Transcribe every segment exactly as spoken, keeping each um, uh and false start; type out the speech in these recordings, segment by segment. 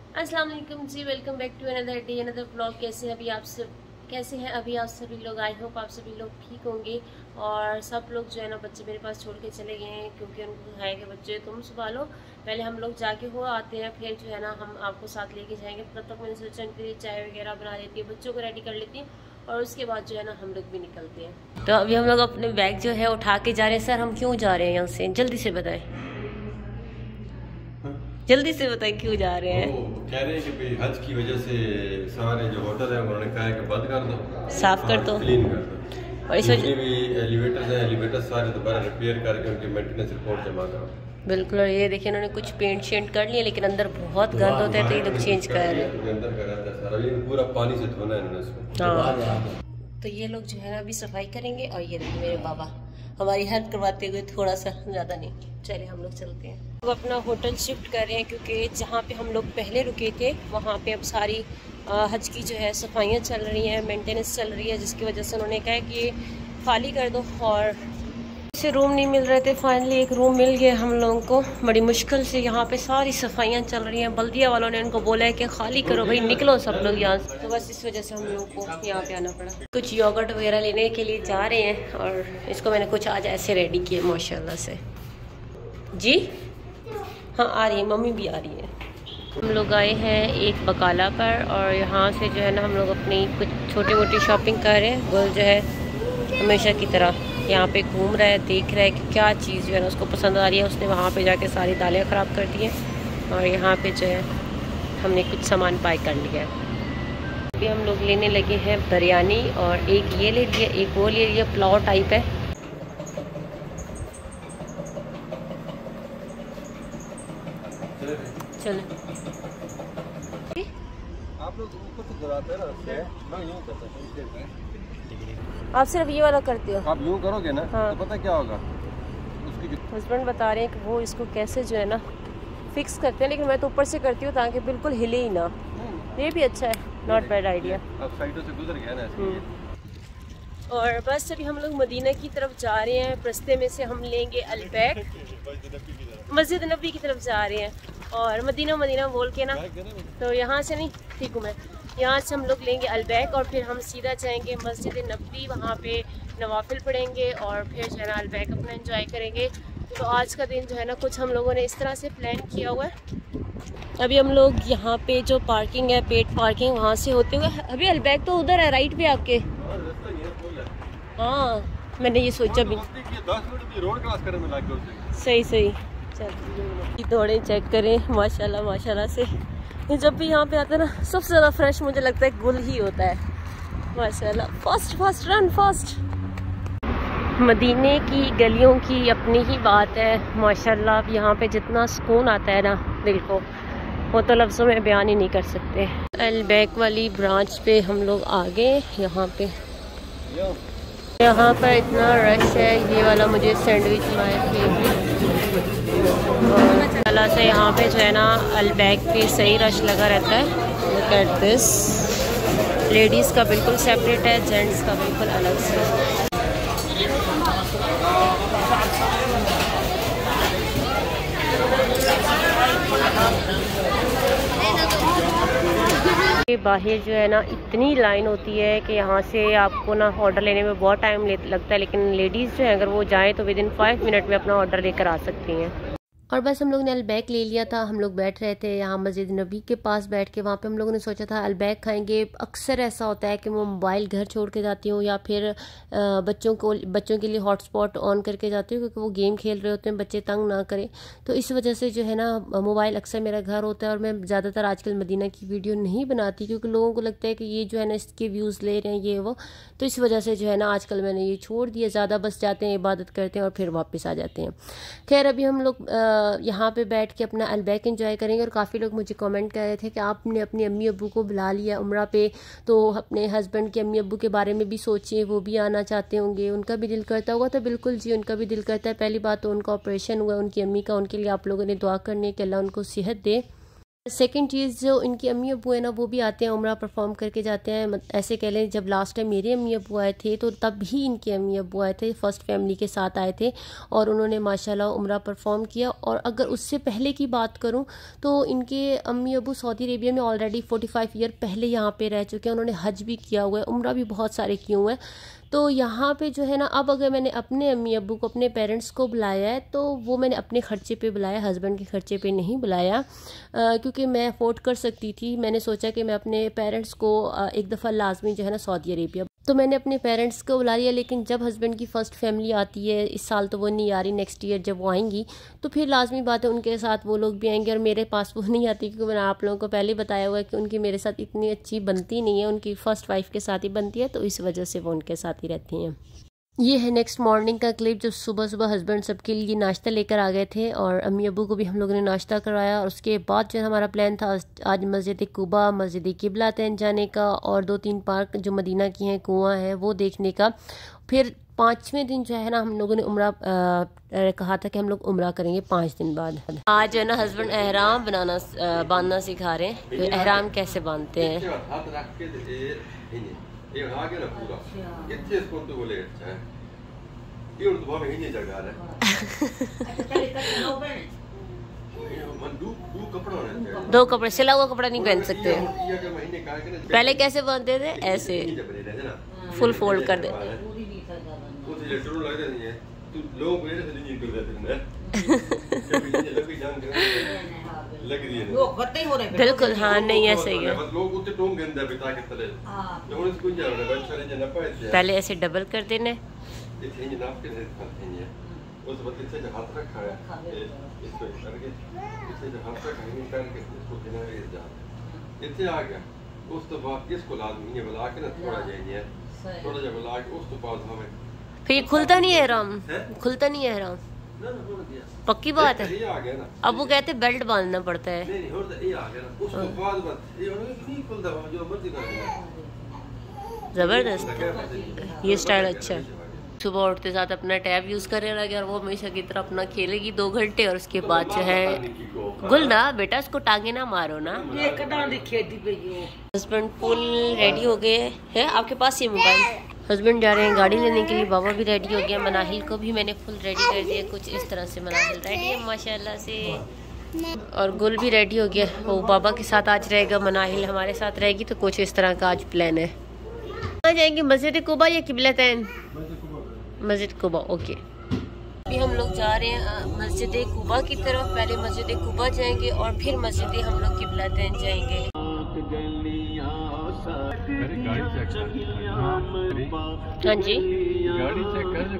अस्सलाम वालेकुम जी, welcome back to another day another blog. कैसे हैं अभी आप सब कैसे हैं अभी आप सभी लोग? आई होप आप सभी लोग ठीक होंगे। और सब लोग जो है ना बच्चे मेरे पास छोड़ के चले गए हैं क्योंकि उनको है कि बच्चे तुम संभालो, पहले हम लोग जाके हो आते हैं, फिर जो है ना हम आपको साथ लेके जाएंगे। तब तक मैंने सोचा उनके लिए चाय वगैरह बना लेती हूँ, बच्चों को रेडी कर लेती हूँ और उसके बाद जो है ना हम लोग भी निकलते हैं। तो अभी हम लोग अपने बैग जो है उठा के जा रहे हैं। सर हम क्यों जा रहे हैं यहाँ से, जल्दी से बताएं, जल्दी से बताएं क्यों जा रहे हैं? वो कह रहे हैं कि भाई हज की वजह से सारे जो होटल है उन्होंने कहा है कि बंद कर दो, साफ कर दो, क्लीन कर दो। और इस वजह भी एलिवेटर्स हैं, एलिवेटर सारे दोबारा रिपेयर करके उनकी मेंटेनेंस रिपोर्ट जमा करो। बिल्कुल। और ये देखिए इन्होंने कुछ पेंट शेंट कर लिया लेकिन अंदर बहुत गंद होता है तो ये लोग चेंज कर रहे हैं। अंदर का रहता है सारा, ये पूरा पानी से धोना है इन्होंने इसको। हाँ, तो ये लोग जो है ना अभी सफाई करेंगे और ये देखिए मेरे बाबा हमारी हेल्प करवाते हुए, थोड़ा सा ज़्यादा नहीं। चलिए हम लोग चलते हैं। लोग अपना होटल शिफ्ट कर रहे हैं क्योंकि जहाँ पे हम लोग पहले रुके थे वहाँ पे अब सारी हज की जो है सफाइयाँ चल रही हैं, मेंटेनेंस चल रही है, जिसकी वजह से उन्होंने कहा कि खाली कर दो। और से रूम नहीं मिल रहे थे, फाइनली एक रूम मिल गया हम लोगों को बड़ी मुश्किल से। यहाँ पे सारी सफाइयाँ चल रही हैं, बल्दिया वालों ने उनको बोला है कि खाली करो भाई, निकलो सब लोग यहाँ से। तो बस इस वजह से हम लोगों को यहाँ पे आना पड़ा। कुछ योगर्ट वगैरह लेने के लिए जा रहे हैं और इसको मैंने कुछ आज ऐसे रेडी किए माशाल्लाह से। जी हाँ आ रही है, मम्मी भी आ रही है। हम लोग आए हैं एक बकाला पर और यहाँ से जो है ना हम लोग अपनी कुछ छोटी मोटी शॉपिंग कर रहे हैं। गुल जो है हमेशा की तरह यहाँ पे घूम रहा है, देख रहा है कि क्या चीज़ जो है ना उसको पसंद आ रही है। उसने वहाँ पे जाके सारी दालें ख़राब कर दी हैं और यहाँ पे जो है हमने कुछ सामान बाय कर लिया है। अभी हम लोग लेने लगे हैं बिरयानी और एक ये ले लिया, एक वो ले लिया, पुलाव टाइप है। चलो आप लोग ऊपर से गिराते हैं ना, मैं यूं करता हूं। आप सिर्फ ये वाला करते हो? आप यूं करोगे ना हाँ। तो पता क्या होगा, उसकी हस्बैंड बता रहे हैं कि वो इसको कैसे जो है ना फिक्स करते हैं, लेकिन मैं तो ऊपर से करती हूँ ताकि बिल्कुल हिले ही ना। ये भी अच्छा है, नॉट बैड आइडिया। अब साइडों से गुजर गया ना इसलिए। और बस अभी हम लोग मदीना की तरफ जा रहे हैं। रास्ते में से हम लेंगे अलबैक, मस्जिद नबी की तरफ जा रहे हैं। और मदीना मदीना बोल के ना, तो यहाँ से नहीं, ठीक हूँ मैं, यहाँ से हम लोग लेंगे अलबैक और फिर हम सीधा जाएंगे मस्जिद नबी, वहाँ पे नवाफिल पढ़ेंगे और फिर जो है ना अलबैक अपना एंजॉय करेंगे। तो आज का दिन जो है ना कुछ हम लोगों ने इस तरह से प्लान किया हुआ है। अभी हम लोग यहाँ पे जो पार्किंग है, पेड पार्किंग, वहाँ से होते हुए, अभी अलबैक तो उधर है राइट पे आपके। हाँ मैंने ये सोचा भी, रोड क्रॉस करने में लग गया। सही सही। चल दौड़े चेक करें, माशाल्लाह माशाल्लाह से। जब भी यहाँ पे आता है ना सबसे ज़्यादा फ्रेश मुझे लगता है गुल ही होता है माशाल्लाह। Fast fast run fast. मदीने की गलियों की अपनी ही बात है माशाल्लाह। यहाँ पे जितना सुकून आता है ना दिल को, वो तो लफ्ज़ों में बयान ही नहीं कर सकते। अलबैक वाली ब्रांच पे हम लोग आ गए। यहाँ पे यहाँ पर इतना रश है। ये वाला मुझे सैंडविच लाए थे अल्लाह से। यहाँ पे जो है ना अलबैक पे सही रश लगा रहता है। लुक एट दिस, लेडीज़ का बिल्कुल सेपरेट है, जेंट्स का बिल्कुल अलग से। बाहर जो है ना इतनी लाइन होती है कि यहाँ से आपको ना ऑर्डर लेने में बहुत टाइम लगता है, लेकिन लेडीज़ जो है अगर वो जाएँ तो विद इन फाइव मिनट में अपना ऑर्डर लेकर आ सकती हैं। और बस हम लोग ने अलबैक ले लिया था। हम लोग बैठ रहे थे यहाँ मस्जिद नबी के पास बैठ के, वहाँ पे हम लोगों ने सोचा था अलबैक खाएंगे। अक्सर ऐसा होता है कि मैं मोबाइल घर छोड़ के जाती हूँ या फिर बच्चों को बच्चों के लिए हॉटस्पॉट ऑन करके जाती हूँ क्योंकि वो गेम खेल रहे होते हैं, बच्चे तंग ना करें। तो इस वजह से जो है ना मोबाइल अक्सर मेरा घर होता है और मैं ज़्यादातर आजकल मदीना की वीडियो नहीं बनाती क्योंकि लोगों को लगता है कि ये जो है ना इसके व्यूज़ ले रहे हैं ये वो। तो इस वजह से जो है ना आजकल मैंने ये छोड़ दिया। ज़्यादा बस जाते हैं, इबादत करते हैं और फिर वापस आ जाते हैं। खैर अभी हम लोग यहाँ पे बैठ के अपना अलबैक एंजॉय करेंगे। और काफ़ी लोग मुझे कमेंट कर रहे थे कि आपने अपनी अम्मी अब्बू को बुला लिया उम्रा पे, तो अपने हस्बैंड के अम्मी अब्बू के बारे में भी सोचिए, वो भी आना चाहते होंगे, उनका भी दिल करता होगा। तो बिल्कुल जी उनका भी दिल करता है। पहली बात तो उनका ऑपरेशन हुआ उनकी अम्मी का, उनके लिए आप लोगों ने दुआ करनी है कि अल्लाह उनको सेहत दे। सेकंड चीज़, जो इनकी अम्मी अब्बू है ना वो भी आते हैं, उम्रा परफॉर्म करके जाते हैं। ऐसे कह लें जब लास्ट टाइम मेरे अम्मी अब्बू आए थे तो तब भी इनके अम्मी अब्बू आए थे, फर्स्ट फैमिली के साथ आए थे और उन्होंने माशाल्लाह उम्रा परफॉर्म किया। और अगर उससे पहले की बात करूं तो इनके अम्मी अब्बू सऊदी अरेबिया में ऑलरेडी फोर्टी फाइव ईयर पहले यहाँ पे रह चुके हैं। उन्होंने हज भी किया हुआ है, उम्रा भी बहुत सारे किए हुए हैं। तो यहाँ पे जो है ना, अब अगर मैंने अपने अम्मी अब्बू को, अपने पेरेंट्स को बुलाया है तो वो मैंने अपने खर्चे पे बुलाया, हस्बैंड के खर्चे पे नहीं बुलाया, आ, क्योंकि मैं अफोर्ड कर सकती थी। मैंने सोचा कि मैं अपने पेरेंट्स को आ, एक दफ़ा लाजमी जो है ना सऊदी अरेबिया, तो मैंने अपने पेरेंट्स को बुला लिया। लेकिन जब हस्बैंड की फ़र्स्ट फैमिली आती है, इस साल तो वो नहीं आ रही, नेक्स्ट ईयर जब वो आएंगी तो फिर लाजमी बात है उनके साथ वो लोग भी आएंगे। और मेरे पास वो नहीं आती, क्योंकि मैंने आप लोगों को पहले बताया हुआ है कि उनकी मेरे साथ इतनी अच्छी बनती नहीं है, उनकी फ़र्स्ट वाइफ के साथ ही बनती है, तो इस वजह से वो उनके साथ ही रहती हैं। ये है नेक्स्ट मॉर्निंग का क्लिप, जब सुबह सुबह हस्बैंड सबके लिए नाश्ता लेकर आ गए थे और अम्मी अब्बू को भी हम लोगों ने नाश्ता करवाया। और उसके बाद जो हमारा प्लान था आज मस्जिद कुबा, मस्जिद किबलातैन जाने का और दो तीन पार्क जो मदीना की हैं, कुआं है, वो देखने का। फिर पाँचवें दिन जो है ना हम लोगों ने उम्रा कहा था कि हम लोग उम्रा करेंगे पाँच दिन बाद। आज जो है ना हस्बैंड एहराम बनाना बांधना सिखा रहे हैं। तो एहराम कैसे बांधते हैं? ये आ गया ना पूरा, कितने इसको तो बोले अच्छा है, ये उर्दू भाव ही नहीं जगा रहा है। दो दो कपड़ा होना चाहिए, दो कपड़े, सिला हुआ कपड़ा नहीं पहन सकते। पहले कैसे बांधते थे? ऐसे फुल फोल्ड कर दे। बिल्कुल हाँ, नहीं ऐसे ही है। पहले ऐसे डबल कर देने, फिर ये खुलता नहीं है एहराम, खुलता नहीं है एहराम, पक्की बात है। अब वो कहते बेल्ट बांधना पड़ता है। जबरदस्त, ये स्टाइल अच्छा है। सुबह उठते साथ अपना टैब यूज करने लगे और वो हमेशा की तरह अपना खेलेगी दो घंटे और उसके बाद जो है गुल ना बेटा इसको टांगे ना मारो ना। हस्बैंड फुल रेडी हो गए हैं, आपके पास ये मोबाइल। हस्बैंड जा रहे हैं गाड़ी लेने के लिए, बाबा भी रेडी हो गया, मनाहिल को भी मैंने फुल रेडी कर दिया। कुछ इस तरह से मनाहिल रेडी है माशाल्लाह से, और गुल भी रेडी हो गया। वो बाबा के साथ आज रहेगा, मनाहिल हमारे साथ रहेगी। तो कुछ इस तरह का आज प्लान है। कहाँ जाएंगे, मस्जिद कुबा या किबलतैन? मस्जिद कुबा, ओके। अभी हम लोग जा रहे हैं मस्जिद कुबा की तरफ। पहले मस्जिद कुबा जाएंगे और फिर मस्जिद हम लोग किबलतैन जाएंगे। हाँ जी, गाड़ी चेक कर।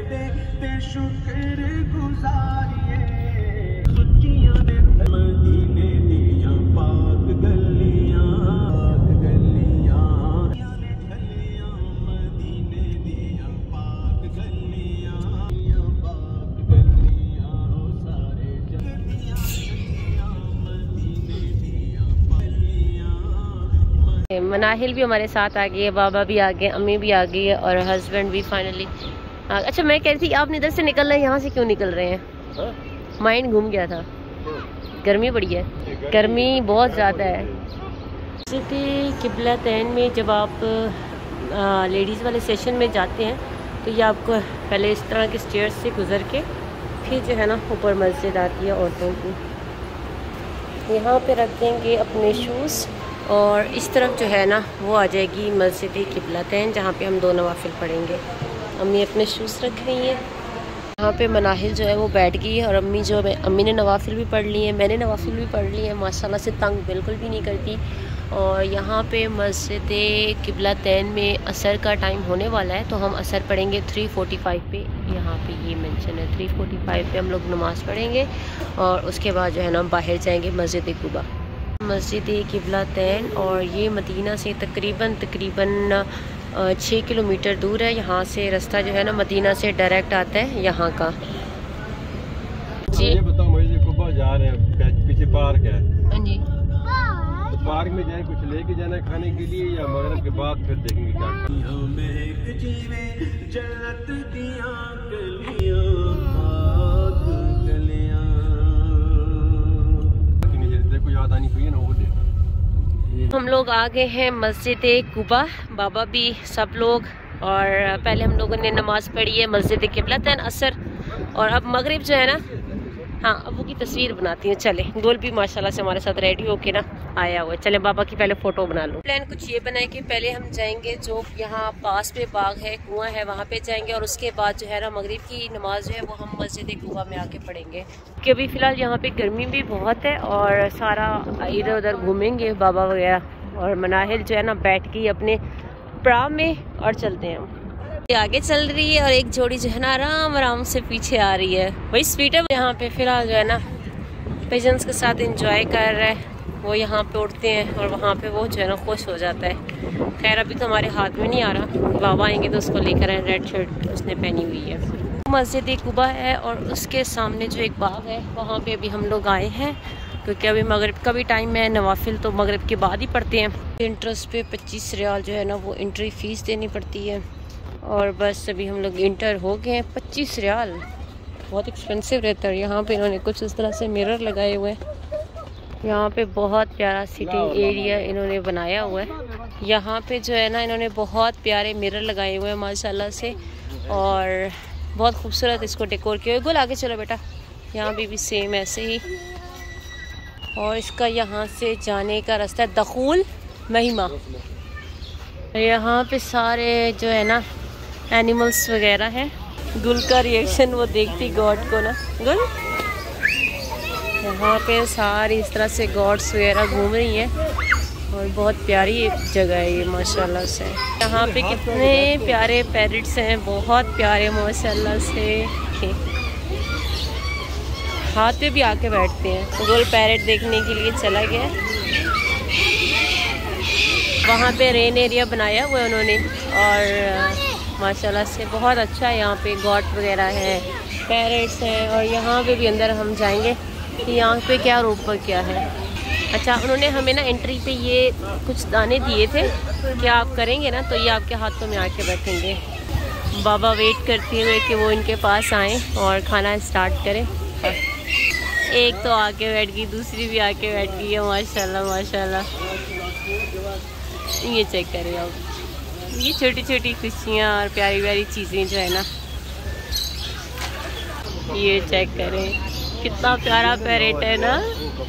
मनाहिल भी हमारे साथ आ गई है, बाबा भी आ गए, अम्मी भी आ गई है और हस्बैंड भी फाइनली। अच्छा मैं कह रही थी आप इधर से निकल रहे हैं, यहाँ से क्यों निकल रहे हैं? माइंड घूम गया था, गर्मी बड़ी है, गर्मी बहुत ज़्यादा है। मस्जिद किबलतैन में जब आप लेडीज़ वाले सेशन में जाते हैं तो ये आपको पहले इस तरह के स्टेयर्स से गुजर के फिर जो है ना ऊपर मस्जिद आती है औरतों की। यहाँ पे रख देंगे अपने शूज़ और इस तरफ जो है ना वो आ जाएगी मस्जिद किबलतैन, जहाँ पे हम दो नवाफिल पढ़ेंगे। अम्मी अपने शूज़ रख रही हैं। यहाँ पे मनाहिल जो है वो बैठ गई है और अम्मी जो है, अम्मी ने नवाफिल भी पढ़ ली है, मैंने नवाफिल भी पढ़ ली है। माशाल्लाह से तंग बिल्कुल भी नहीं करती। और यहाँ पे मस्जिद किबलतैन में असर का टाइम होने वाला है, तो हम असर पढ़ेंगे थ्री फोर्टी फाइव पे। यहाँ पे ये मेंशन है थ्री फोर्टी फाइव पे हम लोग नमाज़ पढ़ेंगे और उसके बाद जो है ना बाहर जाएंगे मस्जिद कुबा। मस्जिद किबलतैन और ये मदीना से तकरीबन तकरीबन छः किलोमीटर दूर है। यहाँ से रास्ता जो है ना मदीना से डायरेक्ट आता है यहाँ का। जी ये बताओ, मस्जिद कुबा जा रहे हैं, पीछे पार्क है। हाँ जी, तो पार्क में जाए कुछ लेके जाना है खाने के लिए या मगरिब के बाद फिर देखेंगे क्या। देखो याद आनी चाहिए ना वो दे। हम लोग आ गए हैं मस्जिद कुबा, बाबा भी सब लोग, और पहले हम लोगों ने नमाज पढ़ी है मस्जिद क़िबलतैन असर, और अब मगरिब जो है ना, हाँ अबू की तस्वीर बनाती हूँ। चले, गोल भी माशाल्लाह से हमारे साथ रेडी होके ना आया हुआ है। चले बाबा की पहले फ़ोटो बना लूँ। प्लान कुछ ये बनाए कि पहले हम जाएंगे जो यहाँ पास में बाग है, कुआं है, वहाँ पे जाएंगे, और उसके बाद जो है ना मगरिब की नमाज जो है वो हम मस्जिद कुबा में आके पढ़ेंगे। क्योंकि अभी फ़िलहाल यहाँ पे गर्मी भी बहुत है और सारा इधर उधर घूमेंगे बाबा वगैरह, और मनाहिल जो है ना बैठ के अपने प्राम में और चलते हैं हम। आगे चल रही है और एक जोड़ी जो है ना आराम आराम से पीछे आ रही है। वही स्वीटर यहाँ पे फिलहाल जो है ना पेजेंट्स के साथ एंजॉय कर रहा है। वो यहाँ पे उठते हैं और वहाँ पे वो जो है ना खुश हो जाता है। खैर अभी तो हमारे हाथ में नहीं आ रहा, बाबा आएंगे तो उसको लेकर आए। रेड शर्ट उसने पहनी हुई है। मस्जिद कुबा है और उसके सामने जो एक बाग है वहाँ पे अभी हम लोग आए हैं, क्योंकि अभी मगरिब का भी टाइम है। नवाफिल तो मगरिब के बाद ही पढ़ते हैं। इंट्रेंस पे पच्चीस रियाल जो है ना वो एंट्री फ़ीस देनी पड़ती है। और बस अभी हम लोग इंटर हो गए हैं। पच्चीस रियाल बहुत एक्सपेंसिव रहता है। यहाँ पे इन्होंने कुछ इस तरह से मिरर लगाए हुए हैं। यहाँ पे बहुत प्यारा सीटिंग एरिया इन्होंने बनाया हुआ है। यहाँ पे जो है ना इन्होंने बहुत प्यारे मिरर लगाए हुए हैं माशाल्लाह से, और बहुत खूबसूरत इसको डेकोर किया हुआ। गोल आगे चलो बेटा। यहाँ पे भी सेम ऐसे ही। और इसका यहाँ से जाने का रास्ता है दखूल महिमा। यहाँ पे सारे जो है ना एनिमल्स वगैरह हैं। गुल का रिएक्शन वो देखती गॉड को ना। गुल यहाँ पे सारी इस तरह से गॉड्स वगैरह घूम रही हैं, और बहुत प्यारी जगह है ये माशाल्लाह से। यहाँ पे कितने प्यारे पैरट्स हैं, बहुत प्यारे माशाल्लाह से। हाथ पे भी आके बैठते हैं। गोल पैरट देखने के लिए चला गया। वहाँ पे रेन एरिया बनाया हुआ है उन्होंने, और माशाल्लाह से बहुत अच्छा है। यहाँ पे गॉट वगैरह है, पैरट्स हैं, और यहाँ पे भी अंदर हम जाएंगे कि यहाँ पे क्या रूप पर क्या है। अच्छा, उन्होंने हमें ना एंट्री पे ये कुछ दाने दिए थे कि आप करेंगे ना तो ये आपके हाथों में आके बैठेंगे। बाबा वेट करते हुए कि वो इनके पास आएँ और खाना स्टार्ट करें। एक तो आके बैठ गई, दूसरी भी आके बैठ गई है माशाल्लाह माशाल्लाह। ये चेक करें आप, ये छोटी छोटी खुशियाँ और प्यारी प्यारी चीज़ें जो है ना, ये चेक करें कितना प्यारा पैरेट है ना।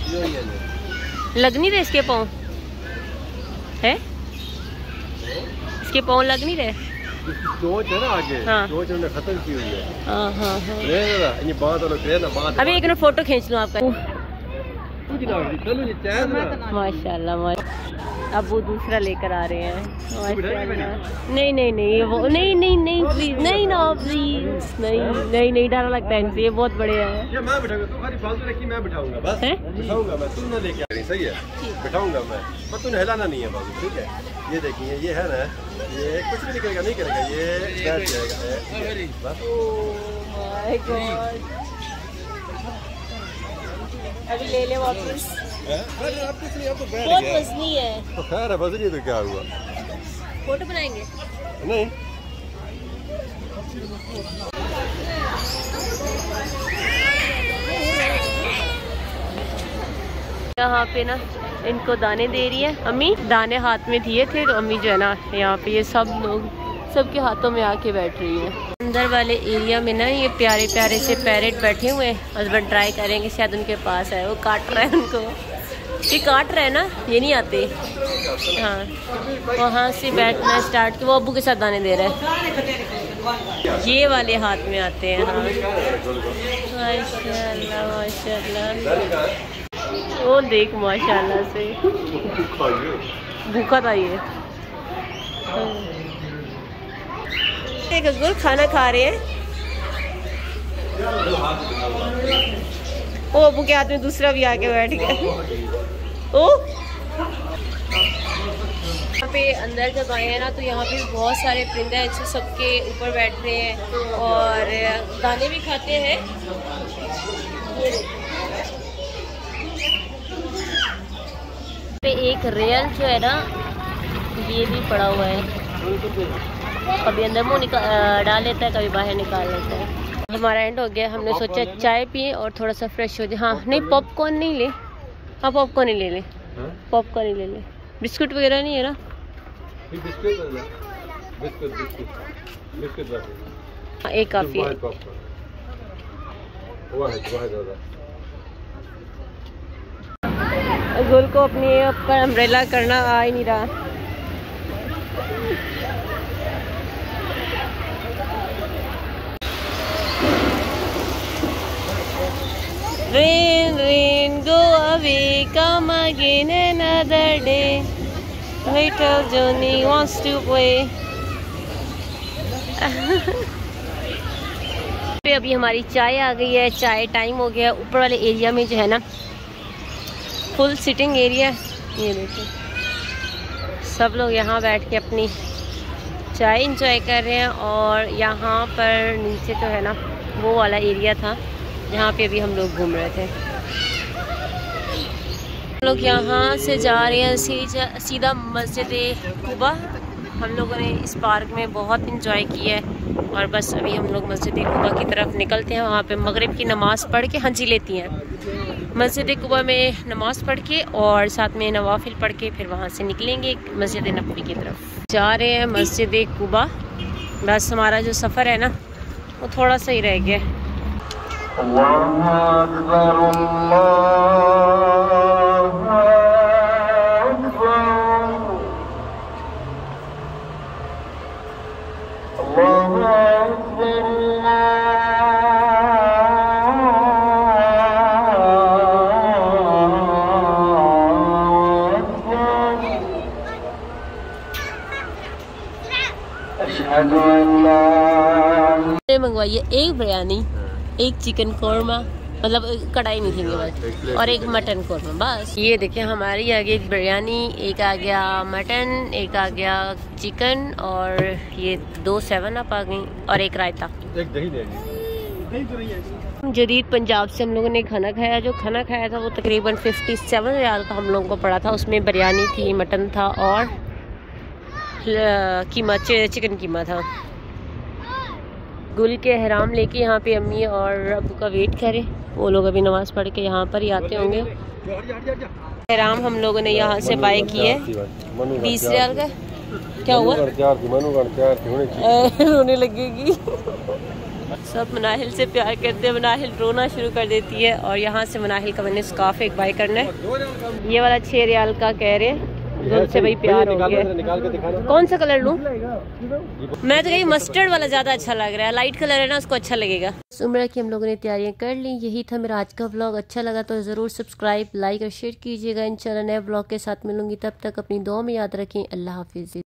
लग नहीं रहे इसके पाँव है, इसके पाँव लग नहीं रहे। चोंच है ना आगे, हाँ। चोंच उन्होंने खत्म की हुई है। हाँ हाँ हाँ। ये बात वाला ट्रेन है, बात अभी एक ना फोटो खींच लूँ आपका। माशाल्लाह माशाल्लाह। अब वो दूसरा लेकर आ रहे हैं माशाल्लाह। नहीं नहीं नहीं वो नहीं नहीं नहीं प्लीज नहीं ना प्लीज नहीं नहीं नहीं डर लगता है इनसे, ये बहुत बढ़िया है। ये मैं बिठाऊंगा, तू खाली फालतू रखी, मैं बिठाऊंगा बस। बिठाऊंगा मैं, तू ना लेके आ रही। सही है, बिठाऊंगा मैं, पर तूने हिलाना नहीं है बाबू, ठीक है। ये देखिए ये है ना, ये कुछ भी नहीं करेगा, नहीं करेगा, ये बैठ जाएगा बस। माय गॉड, अभी ले ले वापस। आप कुछ नहीं, आप तो बैठ बहुत गया। वजनी है। तो खैर है, वजनी तो क्या हुआ। फोटो बनाएंगे नहीं यहाँ पे ना इनको दाने दे रही है अम्मी। दाने हाथ में दिए थे तो अम्मी जो है ना यहाँ पे ये सब लोग सबके हाथों में आके बैठ रही है। अंदर वाले एरिया में ना ये प्यारे प्यारे से पैरेट बैठे हुए हैं। हस्बैंड ट्राई करेंगे, शायद उनके पास है। वो काट रहा है उनको, ये काट रहा है ना, ये नहीं आते। हाँ, वहाँ से बैठना स्टार्ट कि वो अब्बू के साथ दाने दे रहे हैं। ये वाले हाथ में आते हैं। हाँ माशाल्लाह माशाल्लाह। वो देख माशाल्लाह से भूखा था ये। एक गुल खाना खा रहे हैं। ओ अबू के हाथ में दूसरा भी आके बैठ गया। ओ यहाँ पे अंदर जब आए हैं ना तो यहाँ पे बहुत सारे परिंदे हैं जो सबके ऊपर बैठ रहे हैं और दाने भी खाते हैं। पे एक रेल जो है ना ये भी पड़ा हुआ है, कभी अंदर मुंह निकाल डाल लेता है, कभी बाहर निकाल लेता है। हमारा एंड हो गया। हमने सोचा चाय पिए और थोड़ा सा फ्रेश हो जाए। हाँ नहीं, पॉपकॉर्न नहीं ले, हाँ पॉपकॉर्न ही ले ले, पॉपकॉर्न ही ले ले, बिस्कुट वगैरह नहीं है ना? बिस्कुट बिस्कुट बिस्कुट बिस्कुट एक काफी है। गुल को अपने ऊपर अम्ब्रेला करना आ ही नहीं रहा। Rain, rain, go away, come again another day. Little Johnny wants to play. अभी हमारी चाय आ गई है, चाय टाइम हो गया। ऊपर वाले एरिया में जो है ना फुल सिटिंग एरिया, ये देखिए सब लोग यहाँ बैठ के अपनी चाय इंजॉय कर रहे हैं। और यहाँ पर नीचे तो है ना वो वाला एरिया था जहाँ पे अभी हम लोग घूम रहे थे। हम लोग यहाँ से जा रहे हैं सीधा सीधा मस्जिद कुबा। हम लोगों ने इस पार्क में बहुत इंजॉय किया है और बस अभी हम लोग मस्जिद कुबा की तरफ निकलते हैं। वहाँ पे मगरिब की नमाज़ पढ़ के हंजी लेती हैं मस्जिद कुबा में, नमाज़ पढ़ के और साथ में नवाफिल पढ़ के फिर वहाँ से निकलेंगे मस्जिद नबवी की तरफ। जा रहे हैं मस्जिद कुबा। बस हमारा जो सफ़र है ना वो थोड़ा सा ही रह गया। मंगवाई है एक बिरयानी, एक चिकन कोरमा, मतलब कढ़ाई नहीं थी बस, और एक मटन कोरमा बस। ये देखिए हमारी आ गई एक बिरयानी, एक आ गया मटन, एक आ गया चिकन और ये दो सेवन अप आ गई और एक रायता। एक दही दे दीजिए। जदीद पंजाब से हम लोगों ने खाना खाया। जो खाना खाया था वो तकरीबन फिफ्टी सेवन रियाल का हम लोगों को पड़ा था। उसमें बिरयानी थी, मटन था और कीमा चिकन कीमा था। गुल के एहराम लेके यहाँ पे अम्मी और अबू का वेट करें। वो लोग अभी नमाज पढ़ के यहाँ पर ही आते होंगे। एहराम हम लोगों ने यहाँ से बाय किए बीस रियाल का। क्या हुआ? रोने लगेगी। सब मनाहिल से प्यार करते हैं, मनाहिल रोना शुरू कर देती है। और यहाँ से मनाहिल का मैंने स्कार्फ एक बाय करना है। ये वाला छः रियाल का कह रहे हैं। गुल से भाई प्यार हो गया। कौन सा कलर लूं? मैं तो कहीं मस्टर्ड वाला ज्यादा अच्छा लग रहा है। लाइट कलर है ना, उसको अच्छा लगेगा। उम्र की हम लोगों ने तैयारियां कर ली। यही था मेरा आज का व्लॉग। अच्छा लगा तो जरूर सब्सक्राइब, लाइक और शेयर कीजिएगा। इंशाल्लाह नए व्लॉग के साथ मिलूंगी। तब तक अपनी दुआ में याद रखें। अल्लाह हाफिज।